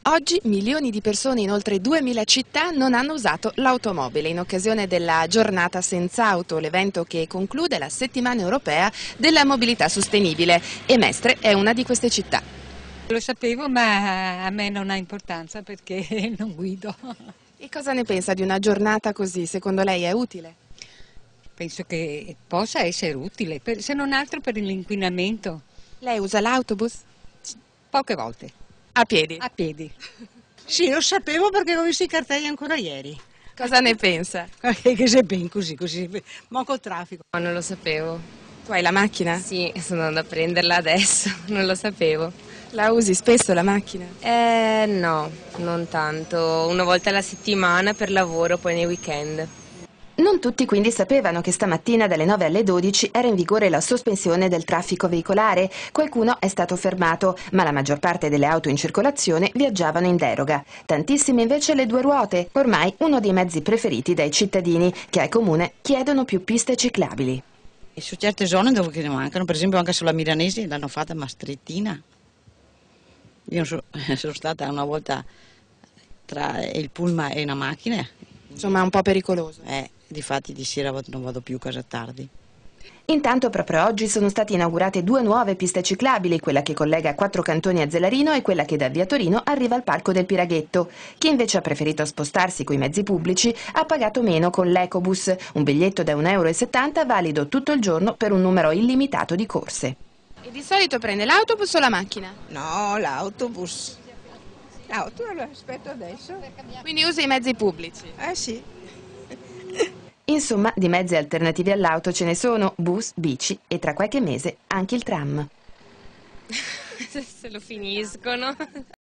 Oggi milioni di persone in oltre 2000 città non hanno usato l'automobile in occasione della Giornata Senza Auto, l'evento che conclude la settimana europea della mobilità sostenibile, e Mestre è una di queste città. Lo sapevo, ma a me non ha importanza perché non guido. E cosa ne pensa di una giornata così? Secondo lei è utile? Penso che possa essere utile, se non altro per l'inquinamento. Lei usa l'autobus? Poche volte. A piedi? A piedi. Sì, lo sapevo perché ho visto i cartelli ancora ieri. Cosa ne pensa? Che sei ben così, manco traffico. No, non lo sapevo. Tu hai la macchina? Sì, sono andata a prenderla adesso, non lo sapevo. La usi spesso la macchina? No, non tanto. Una volta alla settimana per lavoro, poi nei weekend. Non tutti quindi sapevano che stamattina dalle 9 alle 12 era in vigore la sospensione del traffico veicolare. Qualcuno è stato fermato, ma la maggior parte delle auto in circolazione viaggiavano in deroga. Tantissime invece le due ruote, ormai uno dei mezzi preferiti dai cittadini, che al comune chiedono più piste ciclabili. E su certe zone dove che ne mancano, per esempio anche sulla Milanese l'hanno fatta ma strettina. Io sono stata una volta tra il pullman e una macchina. Insomma, è un po' pericoloso. Difatti di sera non vado più a casa tardi. Intanto proprio oggi sono state inaugurate due nuove piste ciclabili, quella che collega Quattro Cantoni a Zelarino e quella che da via Torino arriva al Parco del Piraghetto. Chi invece ha preferito spostarsi coi mezzi pubblici ha pagato meno con l'Ecobus, un biglietto da 1,70 € valido tutto il giorno per un numero illimitato di corse. E di solito prende l'autobus o la macchina? No, l'autobus. L'auto lo aspetto adesso. Quindi usa i mezzi pubblici? Sì. Insomma, di mezzi alternativi all'auto ce ne sono: bus, bici e tra qualche mese anche il tram. Se lo finiscono.